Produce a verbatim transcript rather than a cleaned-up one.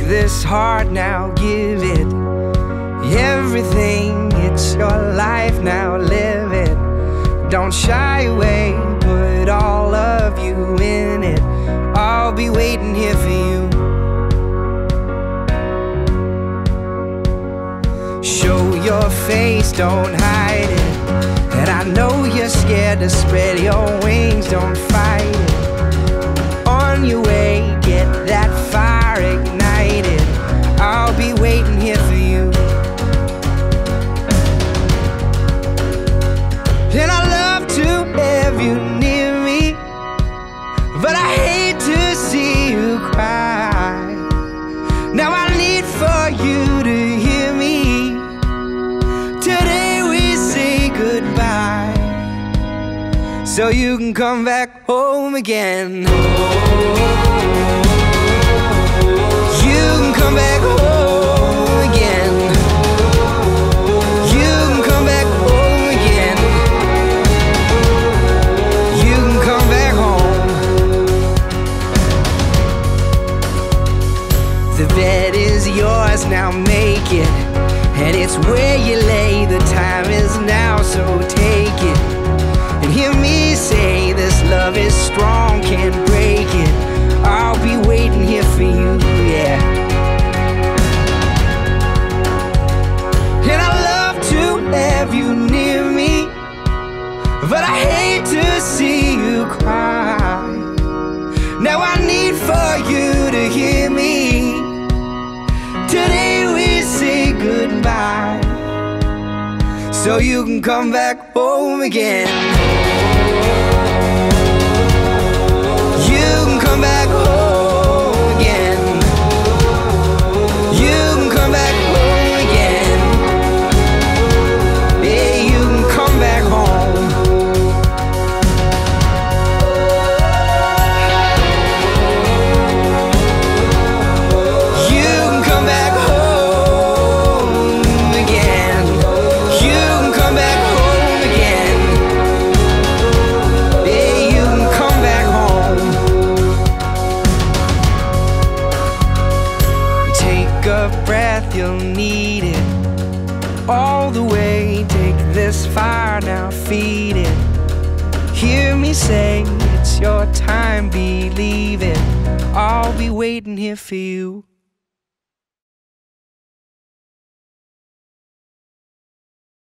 this heart, now give it everything. It's your life, now live it. Don't shy away, put all of you in it. I'll be waiting here for you. Show your face, don't hide it. And I know you're scared to spread your wings, don't fight it. On your way, get that fire ignited. I'll be waiting here for you. And I love to have you near me, but I hate to see you cry. Now I need for you to hear me. Today we say goodbye, so you can come back home again. You can come back home again. You can come back home again. You can come back home. The bed is yours, now make it. And it's where you lay, the time is now, so take it. And hear me say this love is strong, can't break it. I'll be waiting here for you, yeah. And I love to have you near me, but I hate to see you cry. Now I need for you to hear me. Today we say goodbye, so you can come back home again. You can come back home again. You can come back home again. Yeah, you can come back home. You can come back home again. You can come back home again. Yeah, you can come back home. Take a breath, you'll need it. All the way, take this fire, now feed it. Hear me say, it's your time, believe it. I'll be waiting here for you.